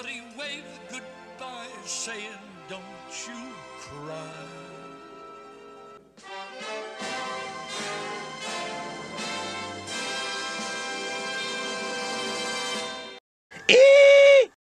but he waved goodbye, saying, don't you cry.